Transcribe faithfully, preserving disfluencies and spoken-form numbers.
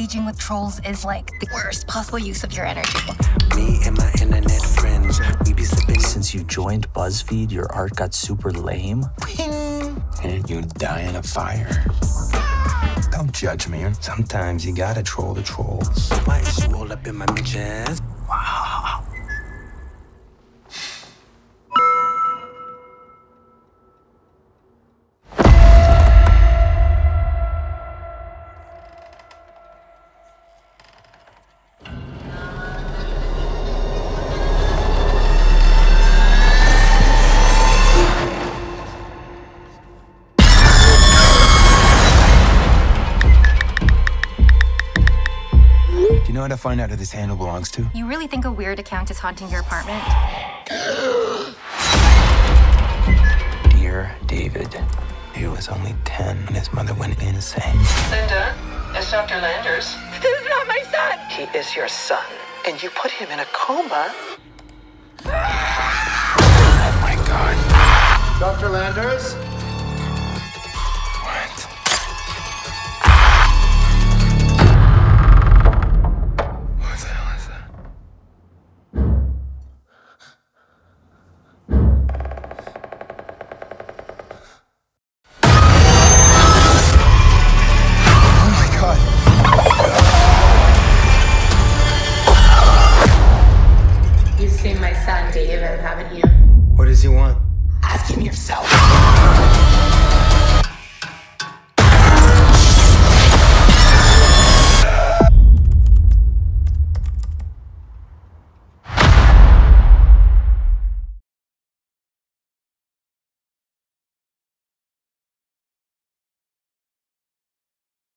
engaging with trolls is like the worst possible use of your energy. Me and my internet friends, we be sipping. Since you joined BuzzFeed, your art got super lame. And you die in a fire. Don't judge me. Sometimes you gotta troll the trolls. Why is you all up in my mentions? Wow. Do you know how to find out who this handle belongs to? You really think a weird account is haunting your apartment? Dear David, he was only ten when his mother went insane. Linda, it's Doctor Landers. This is not my son! He is your son, and you put him in a coma. Oh my God. Doctor Landers? What? What the hell is that? Oh my God. You've seen my son, David, haven't you? What does he want? Ask him yourself.